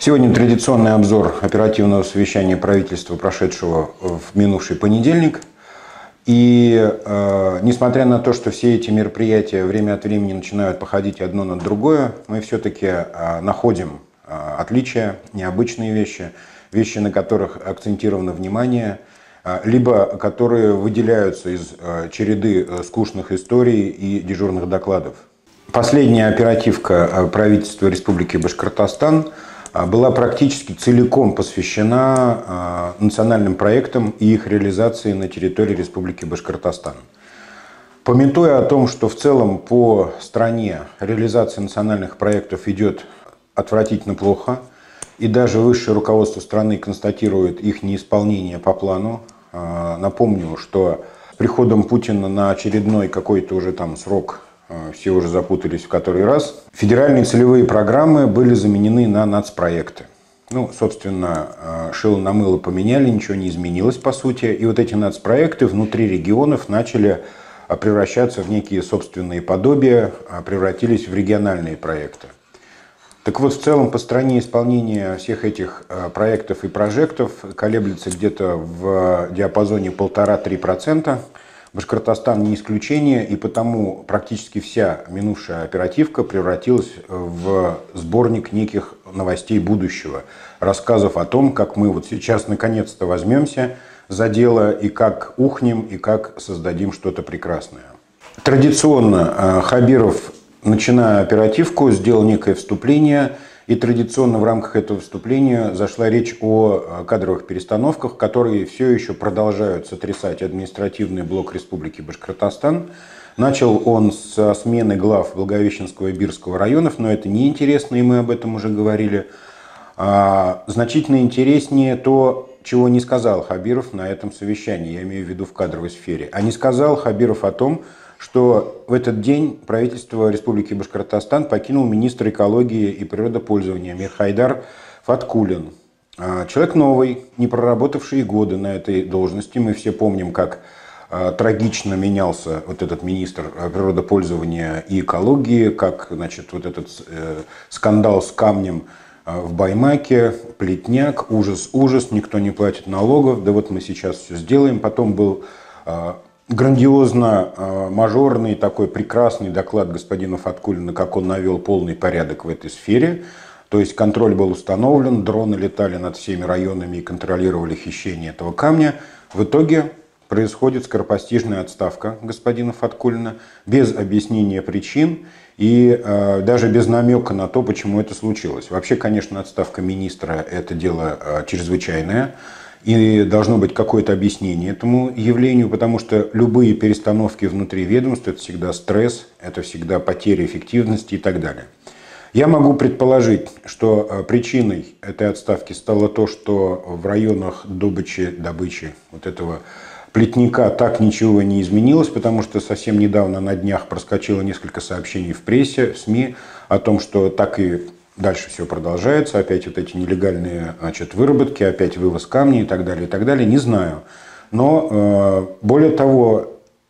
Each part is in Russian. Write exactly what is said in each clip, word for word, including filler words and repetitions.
Сегодня традиционный обзор оперативного совещания правительства, прошедшего в минувший понедельник. И э, несмотря на то, что все эти мероприятия время от времени начинают походить одно на другое, мы все-таки э, находим э, отличия, необычные вещи, вещи, на которых акцентировано внимание, э, либо которые выделяются из э, череды э, скучных историй и дежурных докладов. Последняя оперативка правительства Республики Башкортостан была практически целиком посвящена национальным проектам и их реализации на территории Республики Башкортостан. Памятуя о том, что в целом по стране реализация национальных проектов идет отвратительно плохо, и даже высшее руководство страны констатирует их неисполнение по плану, напомню, что с приходом Путина на очередной какой-то уже там срок, все уже запутались в который раз, федеральные целевые программы были заменены на нацпроекты. Ну, собственно, шило на мыло поменяли, ничего не изменилось по сути. И вот эти нацпроекты внутри регионов начали превращаться в некие собственные подобия, превратились в региональные проекты. Так вот, в целом по стране исполнение всех этих проектов и прожектов колеблется где-то в диапазоне полтора-три процента. Башкортостан не исключение, и потому практически вся минувшая оперативка превратилась в сборник неких новостей будущего, рассказов о том, как мы вот сейчас наконец-то возьмемся за дело и как ухнем, и как создадим что-то прекрасное. Традиционно Хабиров, начиная оперативку, сделал некое вступление, и традиционно в рамках этого вступления зашла речь о кадровых перестановках, которые все еще продолжают сотрясать административный блок Республики Башкортостан. Начал он со смены глав Благовещенского и Бирского районов, но это неинтересно, и мы об этом уже говорили. А значительно интереснее то, чего не сказал Хабиров на этом совещании, я имею в виду в кадровой сфере. А не сказал Хабиров о том, что в этот день правительство Республики Башкортостан покинул министр экологии и природопользования Мирхайдар Фаткуллин. Человек новый, не проработавший годы на этой должности. Мы все помним, как трагично менялся вот этот министр природопользования и экологии, как, значит, вот этот скандал с камнем в Баймаке, плетняк, ужас, ужас, никто не платит налогов, да вот мы сейчас все сделаем. Потом был грандиозно мажорный, такой прекрасный доклад господина Фаткуллина, как он навел полный порядок в этой сфере. То есть контроль был установлен, дроны летали над всеми районами и контролировали хищение этого камня. В итоге происходит скоропостижная отставка господина Фаткуллина без объяснения причин и э, даже без намека на то, почему это случилось. Вообще, конечно, отставка министра – это дело э, чрезвычайное. И должно быть какое-то объяснение этому явлению, потому что любые перестановки внутри ведомства – это всегда стресс, это всегда потеря эффективности и так далее. Я могу предположить, что причиной этой отставки стало то, что в районах добычи, добычи вот этого плетника так ничего не изменилось, потому что совсем недавно на днях проскочило несколько сообщений в прессе, в СМИ о том, что так и дальше все продолжается, опять вот эти нелегальные, значит, выработки, опять вывоз камней и так далее, и так далее. Не знаю. Но э, более того,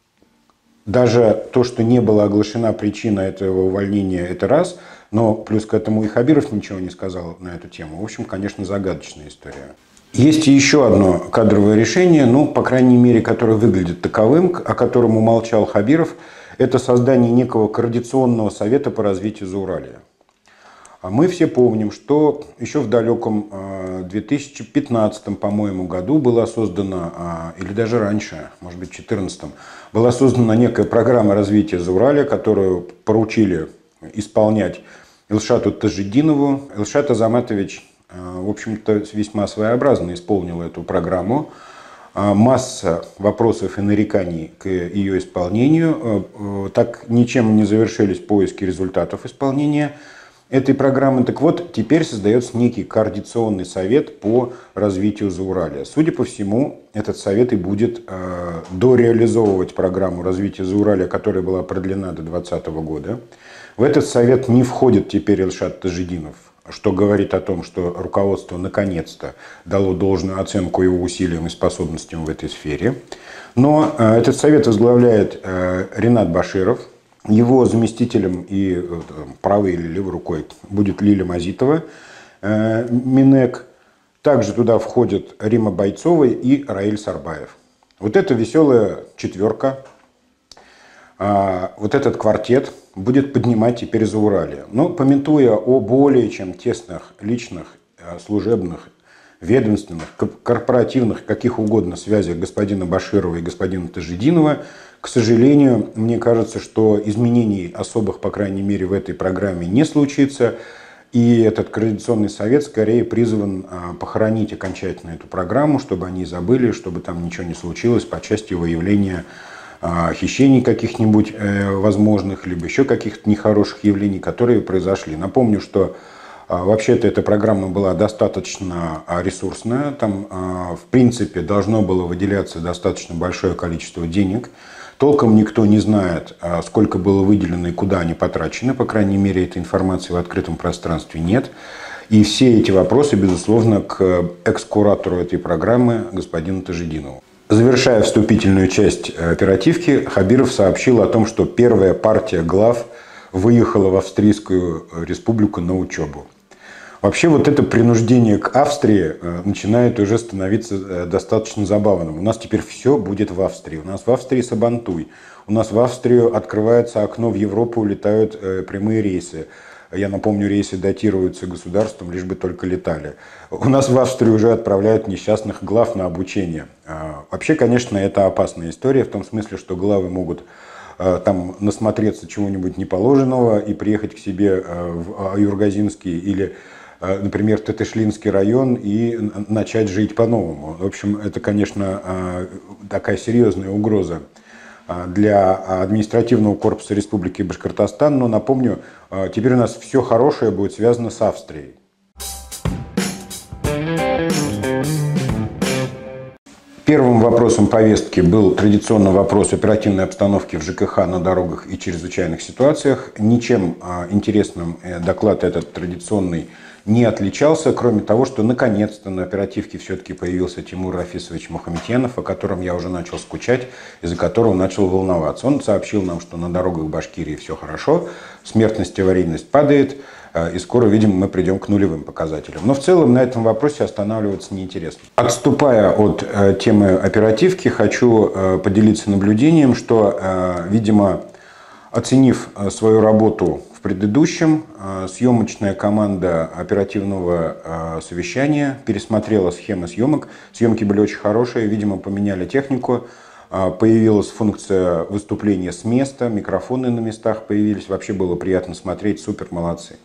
даже то, что не была оглашена причина этого увольнения, это раз, но плюс к этому и Хабиров ничего не сказал на эту тему. В общем, конечно, загадочная история. Есть еще одно кадровое решение, ну, по крайней мере, которое выглядит таковым, о котором умолчал Хабиров, это создание некого координационного совета по развитию Зауралья. Мы все помним, что еще в далеком две тысячи пятнадцатом, по-моему, году была создана, или даже раньше, может быть, в две тысячи четырнадцатом, была создана некая программа развития Зауралья, которую поручили исполнять Илшату Тажидинову. Илшат Азаматович, в общем-то, весьма своеобразно исполнил эту программу. Масса вопросов и нареканий к ее исполнению. Так ничем не завершились поиски результатов исполнения этой программы. Так вот, теперь создается некий координационный совет по развитию Зауралья. Судя по всему, этот совет и будет э, дореализовывать программу развития Зауралья, которая была продлена до две тысячи двадцатого года. В этот совет не входит теперь Илшат Тажидинов, что говорит о том, что руководство наконец-то дало должную оценку его усилиям и способностям в этой сфере. Но э, этот совет возглавляет э, Ринат Баширов. Его заместителем и правой или левой рукой будет Лиля Мазитова. Минэк. Также туда входят Рима Бойцова и Раиль Сарбаев. Вот эта веселая четверка, вот этот квартет будет поднимать теперь Зауралье. Но памятуя о более чем тесных личных, служебных, ведомственных, корпоративных, каких угодно связях господина Баширова и господина Тажидинова, к сожалению, мне кажется, что изменений особых, по крайней мере, в этой программе не случится. И этот Координационный совет скорее призван похоронить окончательно эту программу, чтобы они забыли, чтобы там ничего не случилось по части выявления хищений каких-нибудь возможных, либо еще каких-то нехороших явлений, которые произошли. Напомню, что вообще-то эта программа была достаточно ресурсная. Там, в принципе, должно было выделяться достаточно большое количество денег. Толком никто не знает, сколько было выделено и куда они потрачены. По крайней мере, этой информации в открытом пространстве нет. И все эти вопросы, безусловно, к экс-куратору этой программы, господину Тажидинову. Завершая вступительную часть оперативки, Хабиров сообщил о том, что первая партия глав выехала в Австрийскую республику на учебу. Вообще вот это принуждение к Австрии начинает уже становиться достаточно забавным. У нас теперь все будет в Австрии. У нас в Австрии Сабантуй. У нас в Австрию открывается окно в Европу, улетают прямые рейсы. Я напомню, рейсы датируются государством, лишь бы только летали. У нас в Австрию уже отправляют несчастных глав на обучение. Вообще, конечно, это опасная история, в том смысле, что главы могут там насмотреться чего-нибудь неположенного и приехать к себе в Юргазинский или, например, Тетешлинский район и начать жить по-новому. В общем, это, конечно, такая серьезная угроза для административного корпуса Республики Башкортостан. Но напомню, теперь у нас все хорошее будет связано с Австрией. Первым вопросом повестки был традиционно вопрос оперативной обстановки в ЖКХ, на дорогах и чрезвычайных ситуациях. Ничем интересным доклад этот традиционный не отличался, кроме того, что наконец-то на оперативке все-таки появился Тимур Рафисович Мухаметьянов, о котором я уже начал скучать, из-за которого начал волноваться. Он сообщил нам, что на дорогах Башкирии все хорошо, смертность и аварийность падает, и скоро, видимо, мы придем к нулевым показателям. Но в целом на этом вопросе останавливаться неинтересно. Отступая от э, темы оперативки, хочу э, поделиться наблюдением, что, э, видимо, оценив свою работу в предыдущем, э, съемочная команда оперативного э, совещания пересмотрела схемы съемок. Съемки были очень хорошие, видимо, поменяли технику. Э, появилась функция выступления с места, микрофоны на местах появились. Вообще было приятно смотреть, супер, молодцы.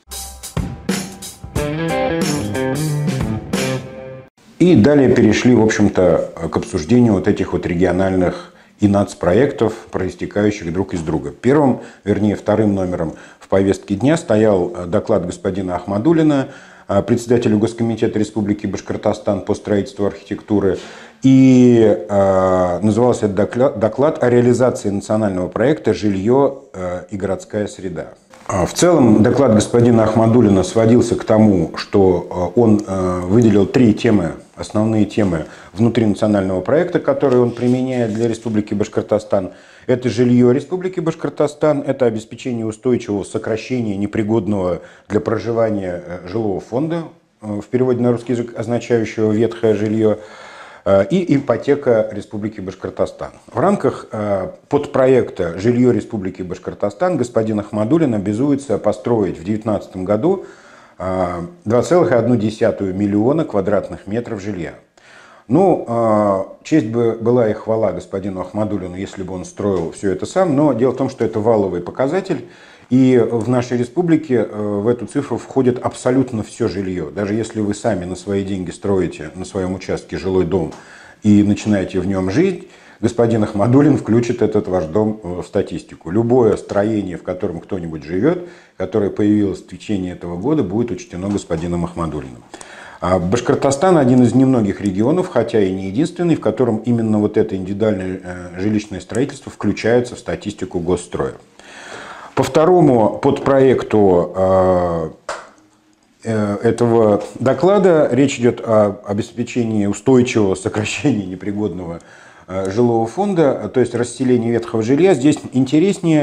И далее перешли, в общем-то, к обсуждению вот этих вот региональных и нацпроектов, проистекающих друг из друга. Первым, вернее, вторым номером в повестке дня стоял доклад господина Ахмадуллина, председателя Госкомитета Республики Башкортостан по строительству архитектуры. И э, назывался этот доклад, доклад о реализации национального проекта «Жилье э, и городская среда». В целом доклад господина Ахмадуллина сводился к тому, что он выделил три темы, основные темы внутри национального проекта, которые он применяет для Республики Башкортостан. Это жилье Республики Башкортостан, это обеспечение устойчивого сокращения непригодного для проживания жилого фонда, в переводе на русский язык означающего ветхое жилье, и ипотека Республики Башкортостан. В рамках подпроекта «Жилье Республики Башкортостан» господин Ахмадуллин обязуется построить в две тысячи девятнадцатом году два целых одна десятая миллиона квадратных метров жилья. Ну, честь бы была и хвала господину Ахмадуллину, если бы он строил все это сам, но дело в том, что это валовый показатель. И в нашей республике в эту цифру входит абсолютно все жилье. Даже если вы сами на свои деньги строите на своем участке жилой дом и начинаете в нем жить, господин Ахмадуллин включит этот ваш дом в статистику. Любое строение, в котором кто-нибудь живет, которое появилось в течение этого года, будет учтено господином Ахмадуллиным. А Башкортостан один из немногих регионов, хотя и не единственный, в котором именно вот это индивидуальное жилищное строительство включается в статистику госстроя. По второму подпроекту э, э, этого доклада речь идет о обеспечении устойчивого сокращения непригодного э, жилого фонда, то есть расселении ветхого жилья. Здесь интереснее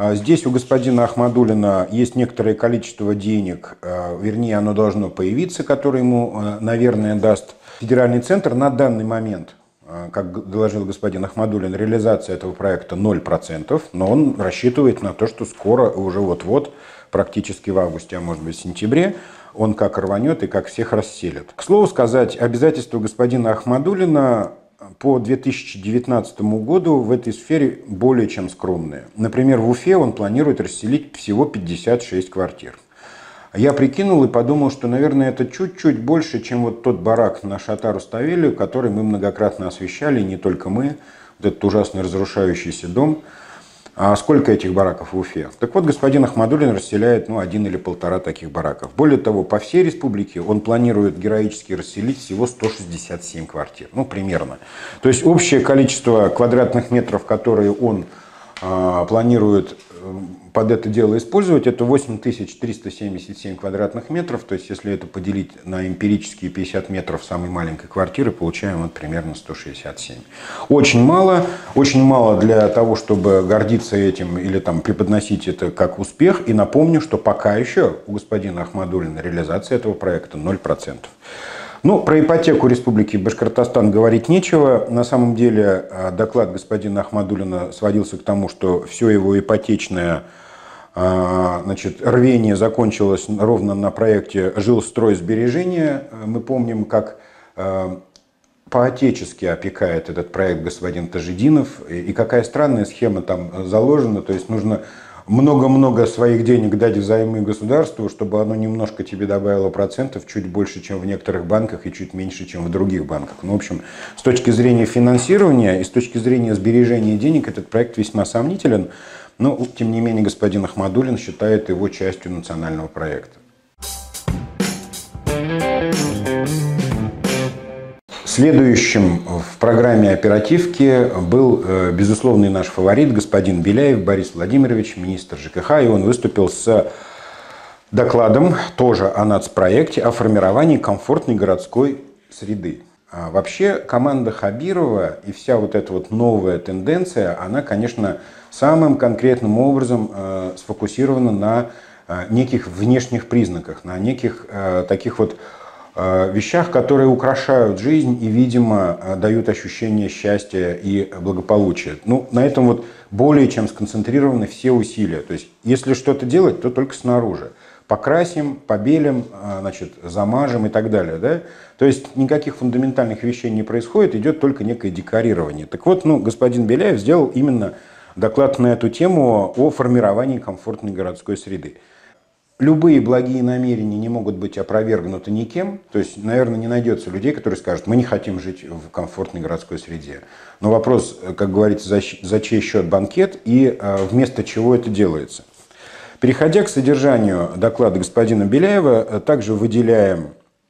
Здесь у господина Ахмадуллина есть некоторое количество денег, вернее, оно должно появиться, которое ему, наверное, даст федеральный центр. На данный момент, как доложил господин Ахмадуллин, реализация этого проекта ноль процентов, но он рассчитывает на то, что скоро, уже вот-вот, практически в августе, а может быть в сентябре, он как рванет и как всех расселит. К слову сказать, обязательства господина Ахмадуллина по две тысячи девятнадцатому году в этой сфере более чем скромные. Например, в Уфе он планирует расселить всего пятьдесят шесть квартир. Я прикинул и подумал, что, наверное, это чуть-чуть больше, чем вот тот барак на Шатару-Ставелю, который мы многократно освещали, не только мы, вот этот ужасный разрушающийся дом. А сколько этих бараков в Уфе? Так вот, господин Ахмадуллин расселяет ну, один или полтора таких бараков. Более того, по всей республике он планирует героически расселить всего сто шестьдесят семь квартир. Ну, примерно. То есть общее количество квадратных метров, которые он э, планирует э, под это дело использовать, это восемь тысяч триста семьдесят семь квадратных метров. То есть, если это поделить на эмпирические пятьдесят метров самой маленькой квартиры, получаем вот примерно сто шестьдесят семь. Очень мало. Очень мало для того, чтобы гордиться этим или там преподносить это как успех. И напомню, что пока еще у господина Ахмадуллина реализация этого проекта ноль процентов. Ну, про ипотеку Республики Башкортостан говорить нечего. На самом деле доклад господина Ахмадуллина сводился к тому, что все его ипотечное значит, рвение закончилось ровно на проекте «Жилстройсбережение». Мы помним, как по-отечески опекает этот проект господин Тажидинов. И какая странная схема там заложена. То есть нужно много-много своих денег дать взаймы государству, чтобы оно немножко тебе добавило процентов, чуть больше, чем в некоторых банках и чуть меньше, чем в других банках. Ну, в общем, с точки зрения финансирования и с точки зрения сбережения денег этот проект весьма сомнителен. Но, тем не менее, господин Ахмадуллин считает его частью национального проекта. Следующим в программе оперативки был безусловный наш фаворит, господин Беляев Борис Владимирович, министр ЖКХ, и он выступил с докладом тоже о нацпроекте о формировании комфортной городской среды. А вообще команда Хабирова и вся вот эта вот новая тенденция, она, конечно, самым конкретным образом э, сфокусирована на э, неких внешних признаках, на неких э, таких вот вещах, которые украшают жизнь и, видимо, дают ощущение счастья и благополучия. Ну, на этом вот более чем сконцентрированы все усилия. То есть, если что-то делать, то только снаружи. Покрасим, побелим, значит, замажем и так далее. Да? То есть, никаких фундаментальных вещей не происходит, идет только некое декорирование. Так вот, ну, господин Беляев сделал именно доклад на эту тему о формировании комфортной городской среды. Любые благие намерения не могут быть опровергнуты никем. То есть, наверное, не найдется людей, которые скажут, мы не хотим жить в комфортной городской среде. Но вопрос, как говорится, за, за чей счет банкет и э, вместо чего это делается. Переходя к содержанию доклада господина Беляева, также выделяем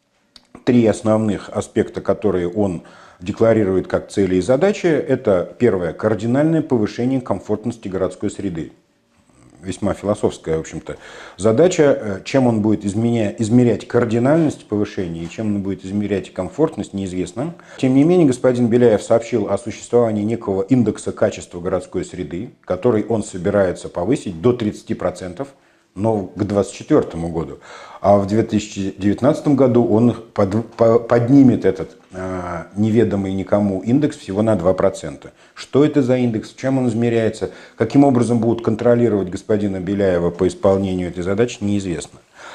три основных аспекта, которые он декларирует как цели и задачи. Это первое, кардинальное повышение комфортности городской среды. Весьма философская, в общем-то, задача. Чем он будет изменя... измерять кардинальность повышения и чем он будет измерять комфортность, неизвестно. Тем не менее, господин Беляев сообщил о существовании некого индекса качества городской среды, который он собирается повысить до тридцати процентов, но к две тысячи двадцать четвёртому году. А в две тысячи девятнадцатом году он под... поднимет этот э, неведомый никому индекс всего на два процента. Что это за индекс, чем он измеряется, каким образом будут контролировать господина Беляева по исполнению этой задачи, неизвестно.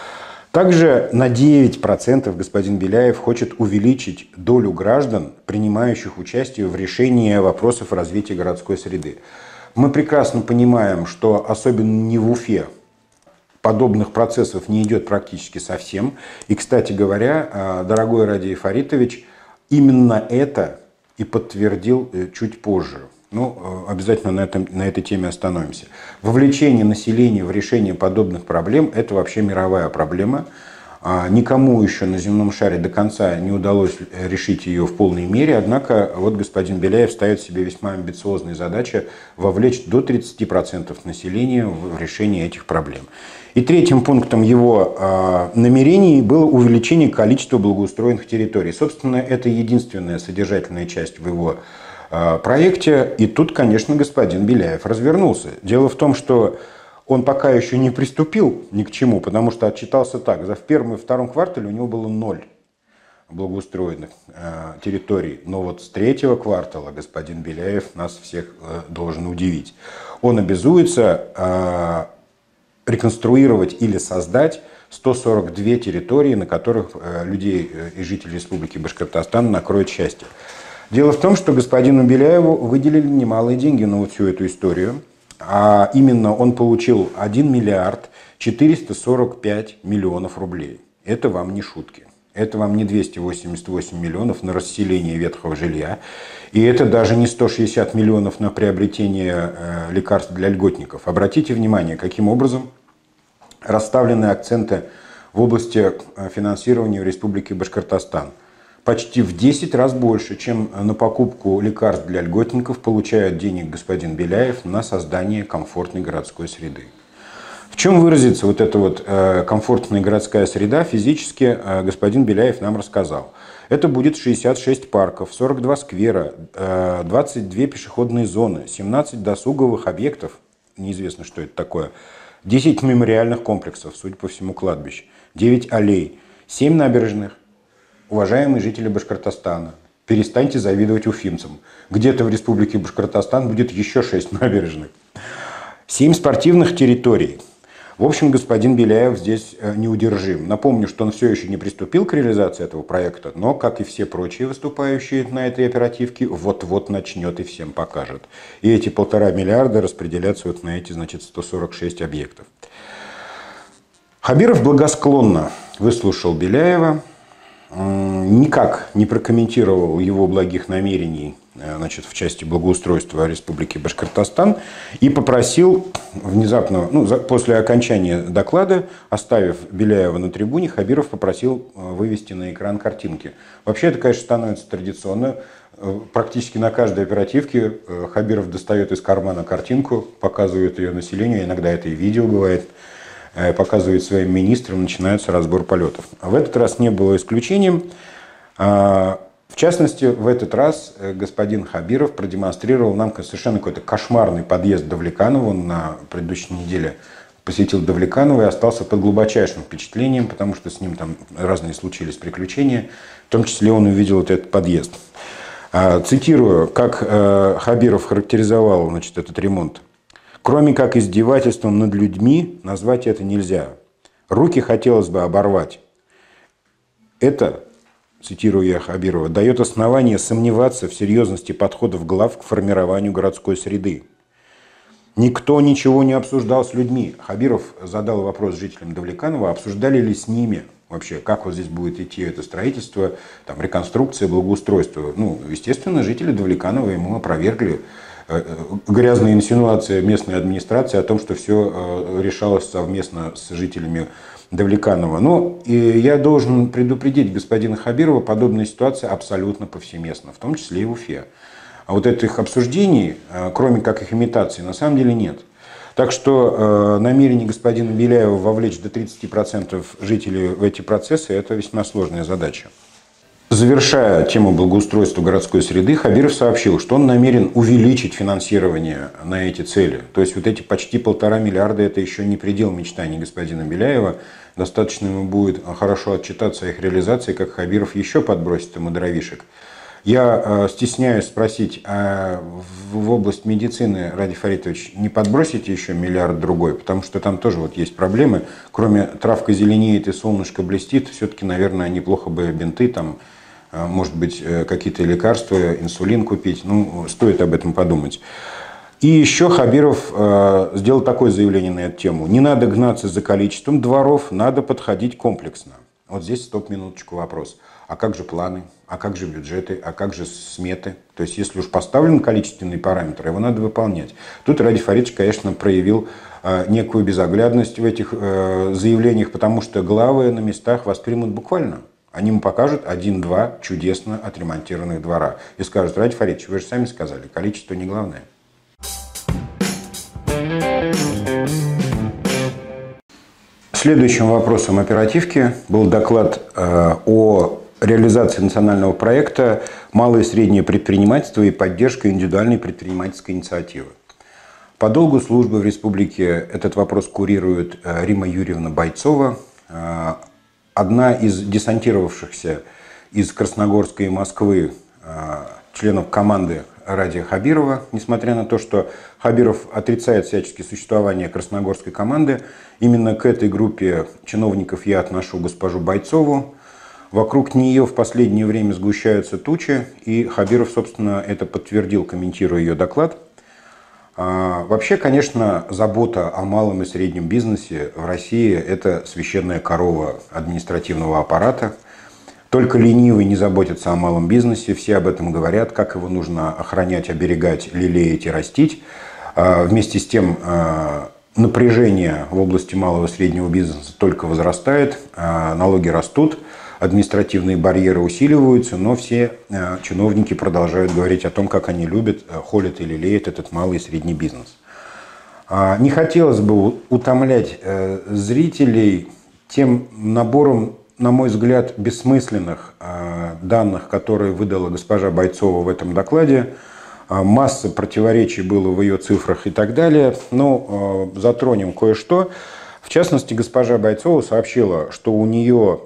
Также на девять процентов господин Беляев хочет увеличить долю граждан, принимающих участие в решении вопросов развития городской среды. Мы прекрасно понимаем, что особенно не в Уфе подобных процессов не идет практически совсем. И, кстати говоря, дорогой Радий Фаритович именно это и подтвердил чуть позже. Ну, обязательно на, этом, на этой теме остановимся. Вовлечение населения в решение подобных проблем – это вообще мировая проблема. Никому еще на земном шаре до конца не удалось решить ее в полной мере, однако вот господин Беляев ставит себе весьма амбициозные задачи вовлечь до тридцати процентов населения в решение этих проблем. И третьим пунктом его э, намерений было увеличение количества благоустроенных территорий. Собственно, это единственная содержательная часть в его проекте. И тут, конечно, господин Беляев развернулся. Дело в том, что он пока еще не приступил ни к чему, потому что отчитался так. За в первом и втором квартале у него было ноль благоустроенных э, территорий. Но вот с третьего квартала господин Беляев нас всех э, должен удивить. Он обязуется э, реконструировать или создать сто сорок две территории, на которых э, людей э, и жителей Республики Башкортостан накроет счастье. Дело в том, что господину Беляеву выделили немалые деньги на вот всю эту историю. А именно он получил один миллиард четыреста сорок пять миллионов рублей. Это вам не шутки. Это вам не двести восемьдесят восемь миллионов на расселение ветхого жилья. И это даже не сто шестьдесят миллионов на приобретение э, лекарств для льготников. Обратите внимание, каким образом расставлены акценты в области финансирования в Республике Башкортостан. Почти в десять раз больше, чем на покупку лекарств для льготников, получает денег господин Беляев на создание комфортной городской среды. В чем выразится вот эта вот э, комфортная городская среда, физически э, господин Беляев нам рассказал. Это будет шестьдесят шесть парков, сорок два сквера, э, двадцать две пешеходные зоны, семнадцать досуговых объектов, неизвестно, что это такое, десять мемориальных комплексов, судя по всему, кладбищ, девять аллей, семь набережных. Уважаемые жители Башкортостана, перестаньте завидовать уфимцам. Где-то в Республике Башкортостан будет еще шесть набережных. семь спортивных территорий. В общем, господин Беляев здесь неудержим. Напомню, что он все еще не приступил к реализации этого проекта, но, как и все прочие выступающие на этой оперативке, вот-вот начнет и всем покажет. И эти полтора миллиарда распределятся вот на эти, значит, сто сорок шесть объектов. Хабиров благосклонно выслушал Беляева, никак не прокомментировал его благих намерений, значит, в части благоустройства Республики Башкортостан и попросил внезапно, ну, после окончания доклада, оставив Беляева на трибуне, Хабиров попросил вывести на экран картинки. Вообще это, конечно, становится традиционно. Практически на каждой оперативке Хабиров достает из кармана картинку, показывает ее населению, иногда это и видео бывает, показывает своим министрам, начинается разбор полетов. В этот раз не было исключением. В частности, в этот раз господин Хабиров продемонстрировал нам совершенно какой-то кошмарный подъезд Давлеканова. Он на предыдущей неделе посетил Давлеканова и остался под глубочайшим впечатлением, потому что с ним там разные случились приключения. В том числе он увидел вот этот подъезд. Цитирую, как Хабиров характеризовал, значит, этот ремонт. Кроме как издевательством над людьми, назвать это нельзя. Руки хотелось бы оборвать. Это, цитирую я Хабирова, дает основание сомневаться в серьезности подходов глав к формированию городской среды. Никто ничего не обсуждал с людьми. Хабиров задал вопрос жителям Давлеканова, обсуждали ли с ними вообще, как вот здесь будет идти это строительство, там, реконструкция, благоустройство. Ну, естественно, жители Давлеканова ему опровергли грязная инсинуация местной администрации о том, что все решалось совместно с жителями Давлеканова. Но и я должен предупредить господина Хабирова, подобная ситуация абсолютно повсеместна, в том числе и в Уфе. А вот этих обсуждений, кроме как их имитации, на самом деле нет. Так что намерение господина Беляева вовлечь до тридцати процентов жителей в эти процессы – это весьма сложная задача. Завершая тему благоустройства городской среды, Хабиров сообщил, что он намерен увеличить финансирование на эти цели. То есть вот эти почти полтора миллиарда – это еще не предел мечтаний господина Беляева. Достаточно ему будет хорошо отчитаться о их реализации, как Хабиров еще подбросит ему дровишек. Я стесняюсь спросить, а в область медицины, Ради Фаритович, не подбросите еще миллиард другой? Потому что там тоже вот есть проблемы. Кроме травка зеленеет и солнышко блестит, все-таки, наверное, неплохо бы бинты, там, может быть, какие-то лекарства, инсулин купить. Ну, стоит об этом подумать. И еще Хабиров э, сделал такое заявление на эту тему. Не надо гнаться за количеством дворов, надо подходить комплексно. Вот здесь стоп-минуточку вопрос. А как же планы? А как же бюджеты? А как же сметы? То есть, если уж поставлен количественный параметр, его надо выполнять. Тут Ради Фаритович, конечно, проявил э, некую безоглядность в этих э, заявлениях, потому что главы на местах воспримут буквально. Они ему покажут один-два чудесно отремонтированных двора. И скажут: Ради Фаритович, вы же сами сказали, количество не главное. Следующим вопросом оперативки был доклад э, о реализации национального проекта «Малое и среднее предпринимательство и поддержка индивидуальной предпринимательской инициативы». По долгу службы в республике этот вопрос курирует Римма Юрьевна Бойцова, одна из десантировавшихся из Красногорска и Москвы членов команды Радия Хабирова. Несмотря на то, что Хабиров отрицает всячески существование красногорской команды, именно к этой группе чиновников я отношу госпожу Бойцову. Вокруг нее в последнее время сгущаются тучи, и Хабиров, собственно, это подтвердил, комментируя ее доклад. Вообще, конечно, забота о малом и среднем бизнесе в России – это священная корова административного аппарата. Только ленивый не заботится о малом бизнесе, все об этом говорят, как его нужно охранять, оберегать, лелеять и растить. Вместе с тем напряжение в области малого и среднего бизнеса только возрастает, налоги растут, административные барьеры усиливаются, но все чиновники продолжают говорить о том, как они любят, холят и лелеют этот малый и средний бизнес. Не хотелось бы утомлять зрителей тем набором, на мой взгляд, бессмысленных данных, которые выдала госпожа Бойцова в этом докладе. Масса противоречий было в ее цифрах и так далее. Но затронем кое-что. В частности, госпожа Бойцова сообщила, что у нее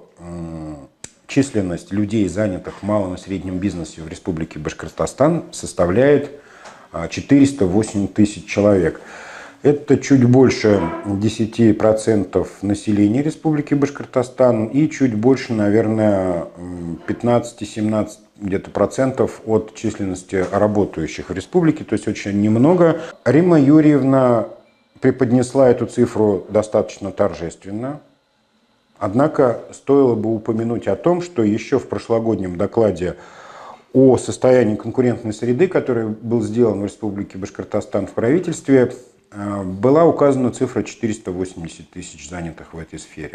численность людей, занятых в малом и среднем бизнесе в Республике Башкортостан, составляет четыреста восемь тысяч человек. Это чуть больше десяти процентов населения Республики Башкортостан и чуть больше, наверное, пятнадцать-семнадцать где-то процентов от численности работающих в республике, то есть очень немного. Римма Юрьевна преподнесла эту цифру достаточно торжественно. Однако стоило бы упомянуть о том, что еще в прошлогоднем докладе о состоянии конкурентной среды, который был сделан в Республике Башкортостан в правительстве, была указана цифра четыреста восемьдесят тысяч занятых в этой сфере.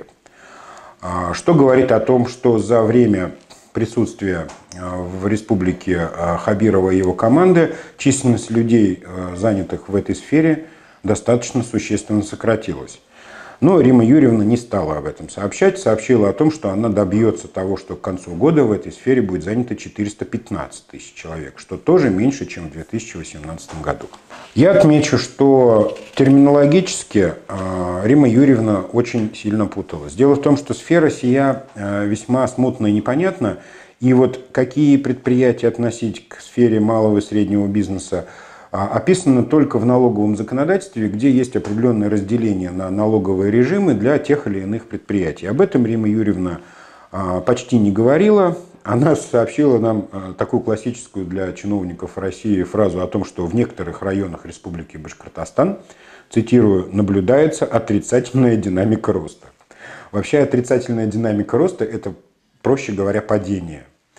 Что говорит о том, что за время присутствия в республике Хабирова и его команды численность людей, занятых в этой сфере, достаточно существенно сократилась. Но Римма Юрьевна не стала об этом сообщать, сообщила о том, что она добьется того, что к концу года в этой сфере будет занято четыреста пятнадцать тысяч человек, что тоже меньше, чем в две тысячи восемнадцатом году. Я отмечу, что терминологически Римма Юрьевна очень сильно путалась. Дело в том, что сфера сия весьма смутна и непонятна, и вот какие предприятия относить к сфере малого и среднего бизнеса описано только в налоговом законодательстве, где есть определенное разделение на налоговые режимы для тех или иных предприятий. Об этом Римма Юрьевна почти не говорила. Она сообщила нам такую классическую для чиновников России фразу о том, что в некоторых районах Республики Башкортостан, цитирую, наблюдается отрицательная динамика роста. Вообще отрицательная динамика роста – это, проще говоря, падение.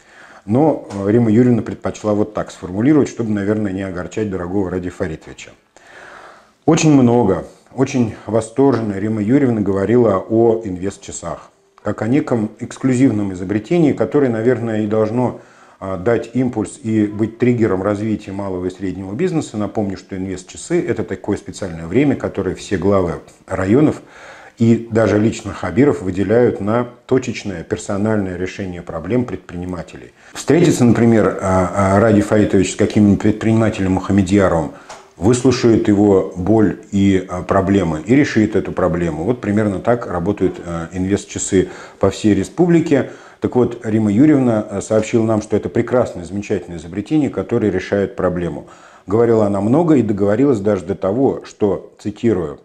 Но Римма Юрьевна предпочла вот так сформулировать, чтобы, наверное, не огорчать дорогого Радия Фаритовича. Очень много, очень восторженно Римма Юрьевна говорила о инвестчасах, как о неком эксклюзивном изобретении, которое, наверное, и должно дать импульс и быть триггером развития малого и среднего бизнеса. Напомню, что инвестчасы – это такое специальное время, которое все главы районов и даже лично Хабиров выделяют на точечное персональное решение проблем предпринимателей. Встретиться, например, Радий Фаритович с каким-нибудь предпринимателем Мухамедьяровым, выслушает его боль и проблемы и решит эту проблему. Вот примерно так работают инвестчасы по всей республике. Так вот, Римма Юрьевна сообщила нам, что это прекрасное, замечательное изобретение, которое решает проблему. Говорила она много и договорилась даже до того, что, цитирую,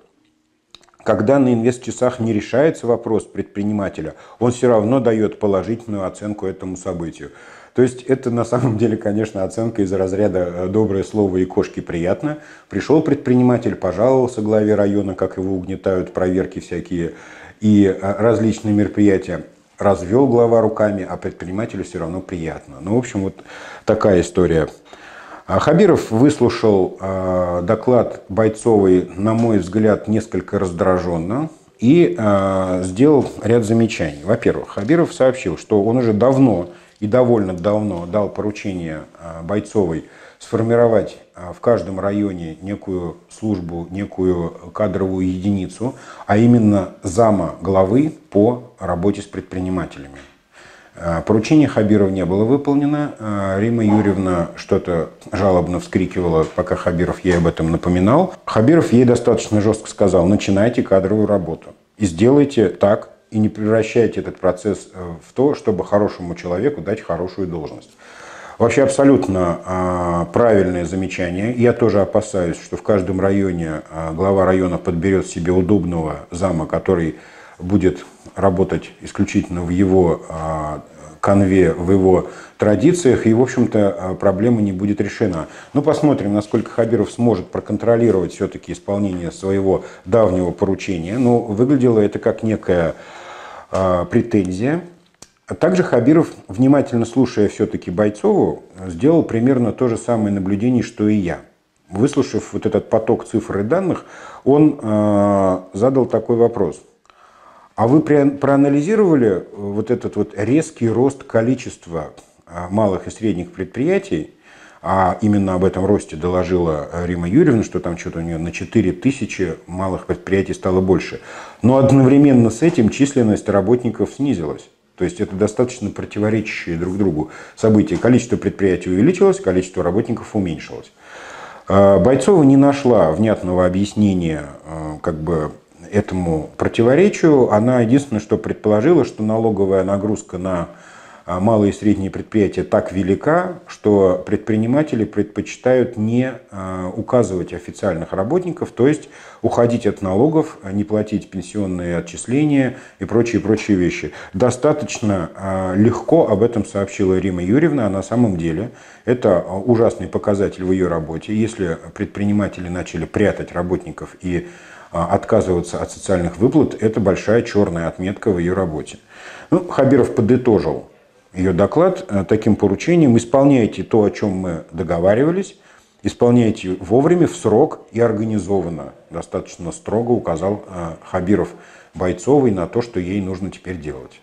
когда на инвестчасах не решается вопрос предпринимателя, он все равно дает положительную оценку этому событию. То есть это на самом деле, конечно, оценка из разряда «доброе слово и кошки приятно». Пришел предприниматель, пожаловался главе района, как его угнетают, проверки всякие и различные мероприятия. Развел глава руками, а предпринимателю все равно приятно. Ну, в общем, вот такая история. Хабиров выслушал э, доклад Бойцовой, на мой взгляд, несколько раздраженно и э, сделал ряд замечаний. Во-первых, Хабиров сообщил, что он уже давно и довольно давно дал поручение э, Бойцовой сформировать э, в каждом районе некую службу, некую кадровую единицу, а именно зама главы по работе с предпринимателями. Поручение Хабирова не было выполнено. Римма Юрьевна что-то жалобно вскрикивала, пока Хабиров ей об этом напоминал. Хабиров ей достаточно жестко сказал: начинайте кадровую работу и сделайте так, и не превращайте этот процесс в то, чтобы хорошему человеку дать хорошую должность. Вообще абсолютно правильное замечание. Я тоже опасаюсь, что в каждом районе глава района подберет себе удобного зама, который будет работать исключительно в его конве, в его традициях, и, в общем-то, проблема не будет решена. Но посмотрим, насколько Хабиров сможет проконтролировать все-таки исполнение своего давнего поручения. Но выглядело это как некая э, претензия. Также Хабиров, внимательно слушая все-таки Бойцову, сделал примерно то же самое наблюдение, что и я. Выслушав вот этот поток цифр и данных, он э, задал такой вопрос: а вы проанализировали вот этот вот резкий рост количества малых и средних предприятий, а именно об этом росте доложила Римма Юрьевна, что там что-то у нее на четыре тысячи малых предприятий стало больше. Но одновременно с этим численность работников снизилась. То есть это достаточно противоречащие друг другу события. Количество предприятий увеличилось, количество работников уменьшилось. Бойцова не нашла внятного объяснения как бы этому противоречию. Она единственное, что предположила, что налоговая нагрузка на малые и средние предприятия так велика, что предприниматели предпочитают не указывать официальных работников, то есть уходить от налогов, не платить пенсионные отчисления и прочие-прочие вещи. Достаточно легко об этом сообщила Римма Юрьевна, а на самом деле это ужасный показатель в ее работе. Если предприниматели начали прятать работников и отказываться от социальных выплат, это большая черная отметка в ее работе. Ну, Хабиров подытожил ее доклад таким поручением: исполняйте то, о чем мы договаривались, исполняйте вовремя, в срок и организованно. Достаточно строго указал Хабиров Бойцовой на то, что ей нужно теперь делать.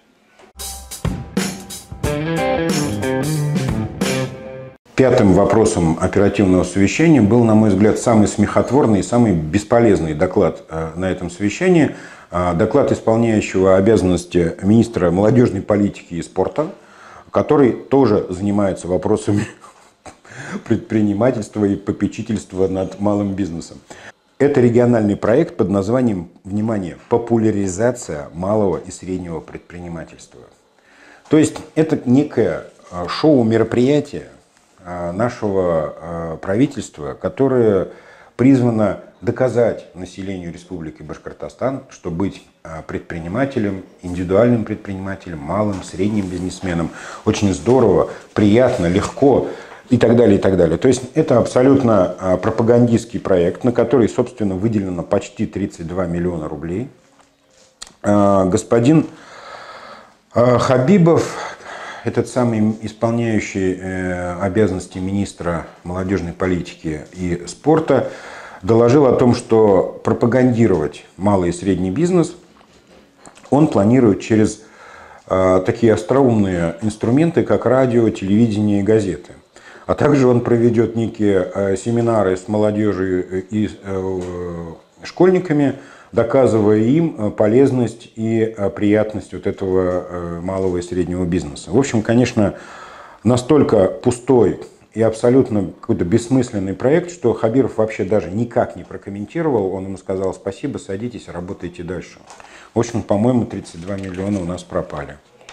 Пятым вопросом оперативного совещания был, на мой взгляд, самый смехотворный и самый бесполезный доклад на этом совещании. Доклад исполняющего обязанности министра молодежной политики и спорта, который тоже занимается вопросами предпринимательства и попечительства над малым бизнесом. Это региональный проект под названием, внимание, «Популяризация малого и среднего предпринимательства». То есть это некое шоу-мероприятие нашего правительства, которое призвано доказать населению Республики Башкортостан, что быть предпринимателем, индивидуальным предпринимателем, малым, средним бизнесменом очень здорово, приятно, легко и так далее, и так далее. То есть это абсолютно пропагандистский проект, на который, собственно, выделено почти тридцать два миллиона рублей. Господин Хабибов, этот самый исполняющий обязанности министра молодежной политики и спорта, доложил о том, что пропагандировать малый и средний бизнес он планирует через э, такие остроумные инструменты, как радио, телевидение и газеты. А также он проведет некие э, семинары с молодежью и э, школьниками, доказывая им полезность и приятность вот этого э, малого и среднего бизнеса. В общем, конечно, настолько пустой и абсолютно какой-то бессмысленный проект, что Хабиров вообще даже никак не прокомментировал. Он ему сказал: спасибо, садитесь, работайте дальше. В общем, по-моему, тридцать два миллиона у нас пропали.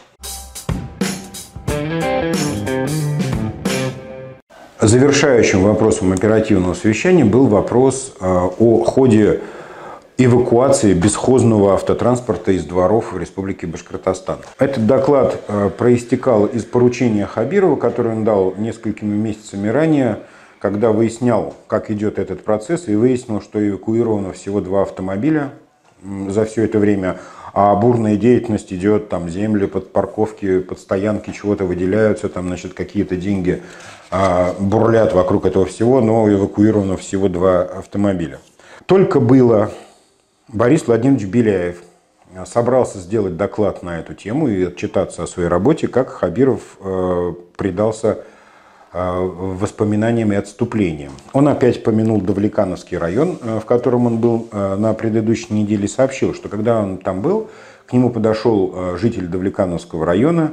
Завершающим вопросом оперативного совещания был вопрос о ходе эвакуации бесхозного автотранспорта из дворов в Республике Башкортостан. Этот доклад проистекал из поручения Хабирова, которое он дал несколькими месяцами ранее, когда выяснял, как идет этот процесс, и выяснил, что эвакуировано всего два автомобиля за все это время, а бурная деятельность идет, там земли под парковки, под стоянки чего-то выделяются, там, значит, какие-то деньги а, бурлят вокруг этого всего, но эвакуировано всего два автомобиля. Только было Борис Владимирович Беляев собрался сделать доклад на эту тему и отчитаться о своей работе, как Хабиров э, предался э, воспоминаниям и отступлениям. Он опять помянул Давлекановский район, э, в котором он был э, на предыдущей неделе, сообщил, что когда он там был, к нему подошел э, житель Давлекановского района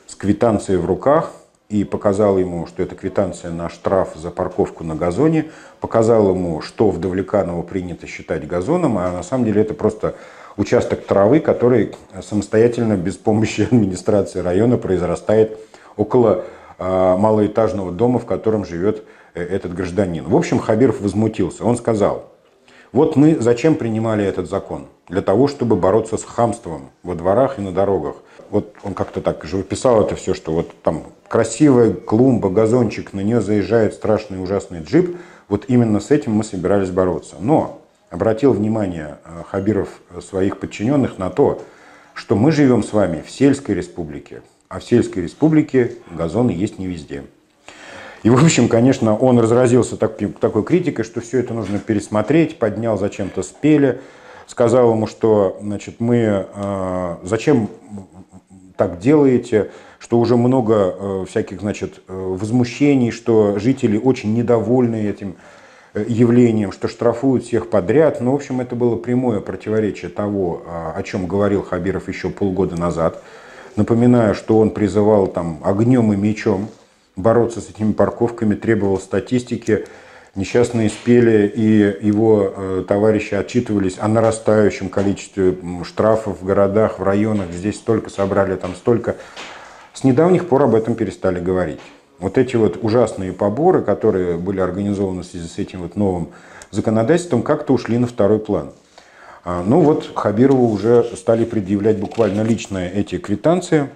с квитанцией в руках и показал ему, что это квитанция на штраф за парковку на газоне, показал ему, что в Давлеканово принято считать газоном, а на самом деле это просто участок травы, который самостоятельно, без помощи администрации района, произрастает около э, малоэтажного дома, в котором живет э, этот гражданин. В общем, Хабиров возмутился. Он сказал: вот мы зачем принимали этот закон? Для того, чтобы бороться с хамством во дворах и на дорогах. Вот он как-то так живописал это все, что вот там красивая клумба, газончик, на нее заезжает страшный ужасный джип. Вот именно с этим мы собирались бороться. Но обратил внимание Хабиров своих подчиненных на то, что мы живем с вами в сельской республике, а в сельской республике газоны есть не везде. И, в общем, конечно, он разразился так, такой критикой, что все это нужно пересмотреть, поднял зачем-то с пеля, сказал ему, что, значит, мы э, зачем так делаете, что уже много э, всяких, значит, возмущений, что жители очень недовольны этим явлением, что штрафуют всех подряд. Ну, в общем, это было прямое противоречие того, о чем говорил Хабиров еще полгода назад. Напоминаю, что он призывал там огнем и мечом бороться с этими парковками, требовал статистики. Несчастные спели, и его э, товарищи отчитывались о нарастающем количестве штрафов в городах, в районах. Здесь столько собрали, там столько. С недавних пор об этом перестали говорить. Вот эти вот ужасные поборы, которые были организованы в связи с этим вот новым законодательством, как-то ушли на второй план. А, ну вот Хабирову уже стали предъявлять буквально лично эти квитанции.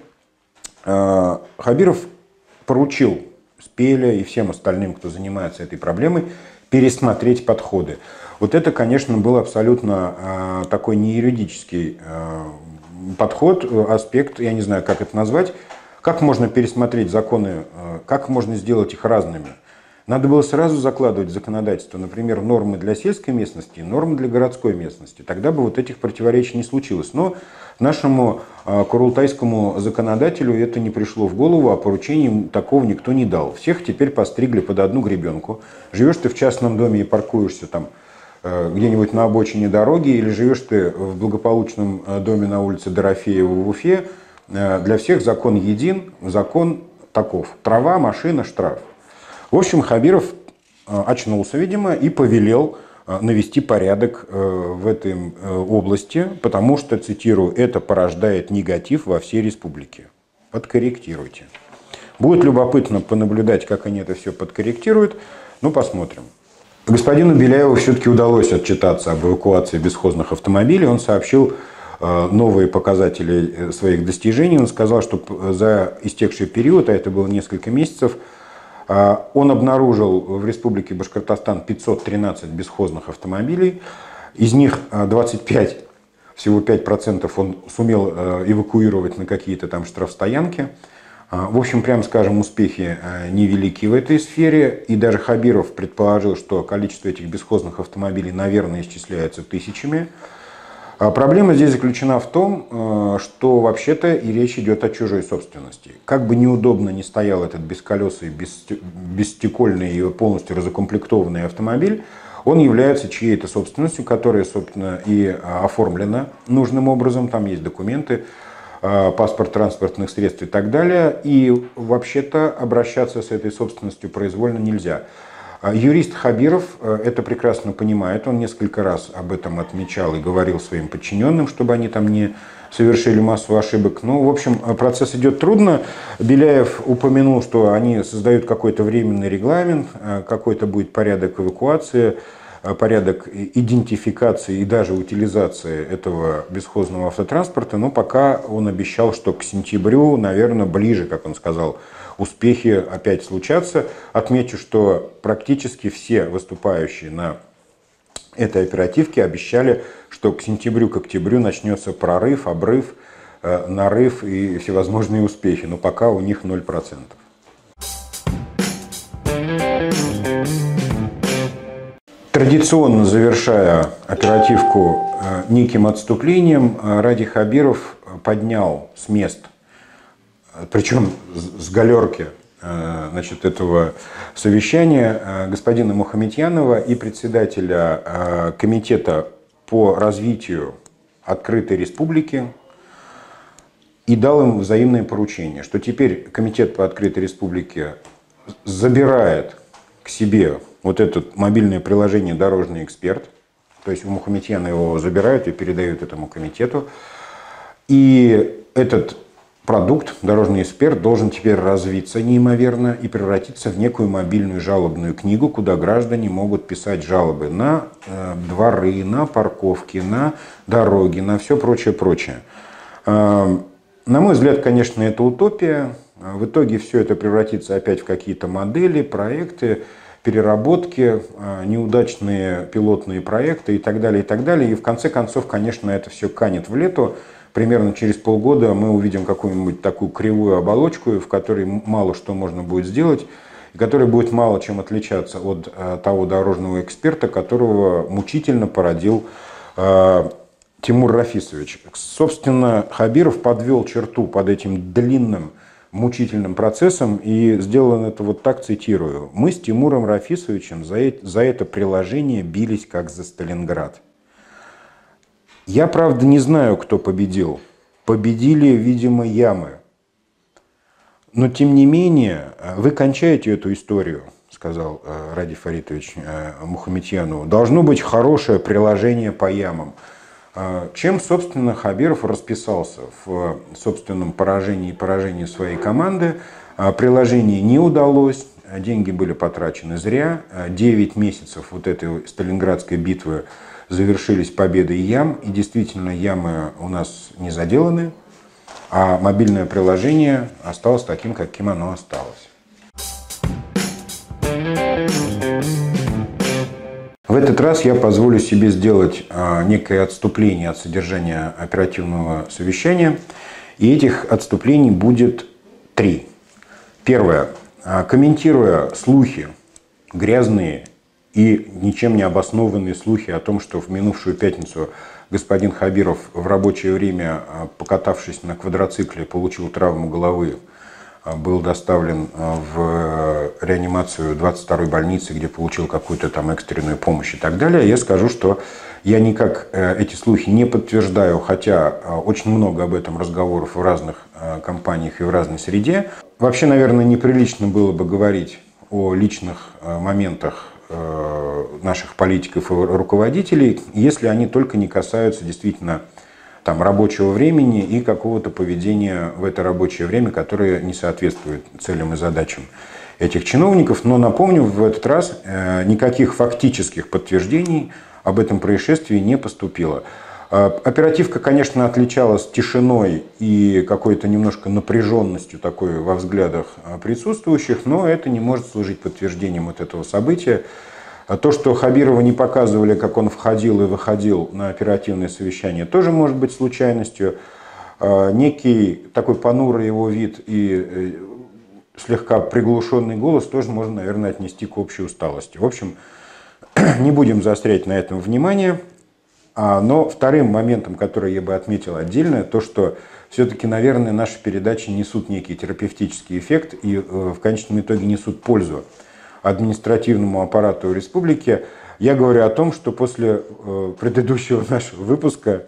А, Хабиров поручил Спеля и всем остальным, кто занимается этой проблемой, пересмотреть подходы. Вот это, конечно, был абсолютно э, такой неюридический э, подход, аспект, я не знаю, как это назвать. Как можно пересмотреть законы, э, как можно сделать их разными? Надо было сразу закладывать в законодательство, например, нормы для сельской местности и нормы для городской местности. Тогда бы вот этих противоречий не случилось. Но нашему э, курултайскому законодателю это не пришло в голову, а поручений такого никто не дал. Всех теперь постригли под одну гребенку. Живешь ты в частном доме и паркуешься там э, где-нибудь на обочине дороги, или живешь ты в благополучном доме на улице Дорофеева в Уфе, э, для всех закон един, закон таков: трава, машина, штраф. В общем, Хабиров очнулся, видимо, и повелел навести порядок в этой области, потому что, цитирую, это порождает негатив во всей республике. Подкорректируйте. Будет любопытно понаблюдать, как они это все подкорректируют. Ну, посмотрим. Господину Беляеву все-таки удалось отчитаться об эвакуации бесхозных автомобилей. Он сообщил новые показатели своих достижений. Он сказал, что за истекший период, а это было несколько месяцев, он обнаружил в Республике Башкортостан пятьсот тринадцать бесхозных автомобилей. Из них двадцать пять, всего пять процентов он сумел эвакуировать на какие-то там штрафстоянки. В общем, прямо скажем, успехи невелики в этой сфере. И даже Хабиров предположил, что количество этих бесхозных автомобилей, наверное, исчисляется тысячами. Проблема здесь заключена в том, что вообще-то и речь идет о чужой собственности. Как бы неудобно ни стоял этот бесколесый, бесстекольный и полностью разукомплектованный автомобиль, он является чьей-то собственностью, которая, собственно, и оформлена нужным образом. Там есть документы, паспорт транспортных средств и так далее. И вообще-то обращаться с этой собственностью произвольно нельзя. Юрист Хабиров это прекрасно понимает, он несколько раз об этом отмечал и говорил своим подчиненным, чтобы они там не совершили массу ошибок. Ну, в общем, процесс идет трудно. Беляев упомянул, что они создают какой-то временный регламент, какой-то будет порядок эвакуации, порядок идентификации и даже утилизации этого бесхозного автотранспорта, но пока он обещал, что к сентябрю, наверное, ближе, как он сказал, успехи опять случатся. Отмечу, что практически все выступающие на этой оперативке обещали, что к сентябрю, к октябрю начнется прорыв, обрыв, э, нарыв и всевозможные успехи. Но пока у них ноль процентов. Традиционно завершая оперативку э, неким отступлением, э, Ради Хабиров поднял с мест, причем с галерки, значит, этого совещания, господина Мухаметьянова и председателя комитета по развитию открытой республики и дал им взаимное поручение, что теперь Комитет по открытой республике забирает к себе вот это мобильное приложение «Дорожный эксперт», то есть у Мухаметьяна его забирают и передают этому комитету, и этот продукт, «Дорожный эксперт», должен теперь развиться неимоверно и превратиться в некую мобильную жалобную книгу, куда граждане могут писать жалобы на э, дворы, на парковки, на дороги, на все прочее-прочее. Э, на мой взгляд, конечно, это утопия. В итоге все это превратится опять в какие-то модели, проекты, переработки, э, неудачные пилотные проекты и так далее, и так далее. И в конце концов, конечно, это все канет в лету. Примерно через полгода мы увидим какую-нибудь такую кривую оболочку, в которой мало что можно будет сделать, и которая будет мало чем отличаться от э, того дорожного эксперта, которого мучительно породил э, Тимур Рафисович. Собственно, Хабиров подвел черту под этим длинным мучительным процессом и сделал это вот так, цитирую. «Мы с Тимуром Рафисовичем за это, за это приложение бились как за Сталинград». Я, правда, не знаю, кто победил. Победили, видимо, ямы. Но, тем не менее, вы кончаете эту историю, сказал Ради Фаритович Мухаметьяну. Должно быть хорошее приложение по ямам. Чем, собственно, Хабиров расписался в собственном поражении и поражении своей команды. Приложение не удалось, деньги были потрачены зря. девять месяцев вот этой Сталинградской битвы завершились победой ям, и действительно ямы у нас не заделаны, а мобильное приложение осталось таким, каким оно осталось. В этот раз я позволю себе сделать некое отступление от содержания оперативного совещания, и этих отступлений будет три. Первое. Комментируя слухи, грязные и ничем не обоснованные слухи о том, что в минувшую пятницу господин Хабиров в рабочее время, покатавшись на квадроцикле, получил травму головы, был доставлен в реанимацию двадцать второй больницы, где получил какую-то там экстренную помощь и так далее. Я скажу, что я никак эти слухи не подтверждаю, хотя очень много об этом разговоров в разных компаниях и в разной среде. Вообще, наверное, неприлично было бы говорить о личных моментах наших политиков и руководителей, если они только не касаются действительно там, рабочего времени и какого-то поведения в это рабочее время, которое не соответствует целям и задачам этих чиновников. Но напомню, в этот раз никаких фактических подтверждений об этом происшествии не поступило. Оперативка, конечно, отличалась тишиной и какой-то немножко напряженностью такой во взглядах присутствующих, но это не может служить подтверждением вот этого события. То, что Хабирова не показывали, как он входил и выходил на оперативное совещание, тоже может быть случайностью. Некий такой понурый его вид и слегка приглушенный голос тоже можно, наверное, отнести к общей усталости. В общем, не будем заострять на этом внимание. Но вторым моментом, который я бы отметил отдельно, то, что все-таки, наверное, наши передачи несут некий терапевтический эффект и в конечном итоге несут пользу административному аппарату республики. Я говорю о том, что после предыдущего нашего выпуска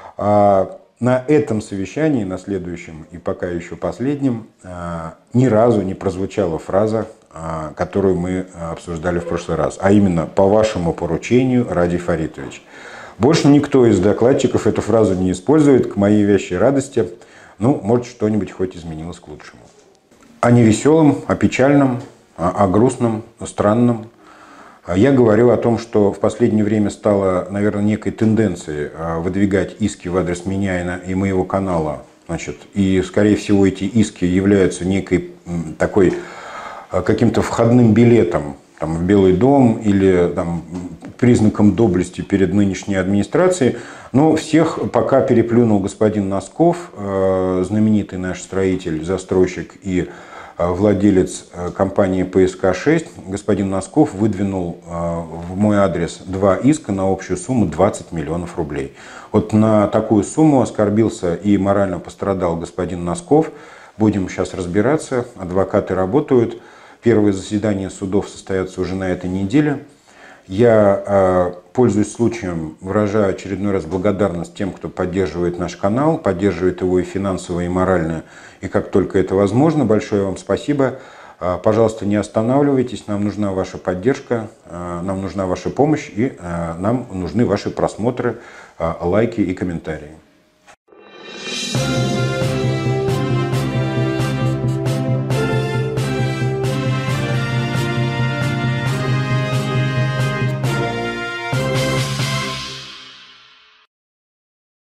на этом совещании, на следующем и пока еще последнем, ни разу не прозвучала фраза, которую мы обсуждали в прошлый раз, а именно «по вашему поручению, Ради Фаритович». Больше никто из докладчиков эту фразу не использует, к моей вящей радости. Ну, может, что-нибудь хоть изменилось к лучшему. О невеселом, о печальном, о грустном, о странном. Я говорю о том, что в последнее время стало, наверное, некой тенденцией выдвигать иски в адрес меня и моего канала. Значит, и, скорее всего, эти иски являются некой такой, каким-то входным билетом там, в Белый дом или там, признаком доблести перед нынешней администрацией. Но всех пока переплюнул господин Носков, знаменитый наш строитель, застройщик и владелец компании Пэ Эс Ка шесть. Господин Носков выдвинул в мой адрес два иска на общую сумму двадцать миллионов рублей. Вот на такую сумму оскорбился и морально пострадал господин Носков. Будем сейчас разбираться. Адвокаты работают. Первые заседания судов состоятся уже на этой неделе. Я, пользуясь случаем, выражаю очередной раз благодарность тем, кто поддерживает наш канал, поддерживает его и финансово, и морально, и как только это возможно. Большое вам спасибо. Пожалуйста, не останавливайтесь, нам нужна ваша поддержка, нам нужна ваша помощь, и нам нужны ваши просмотры, лайки и комментарии.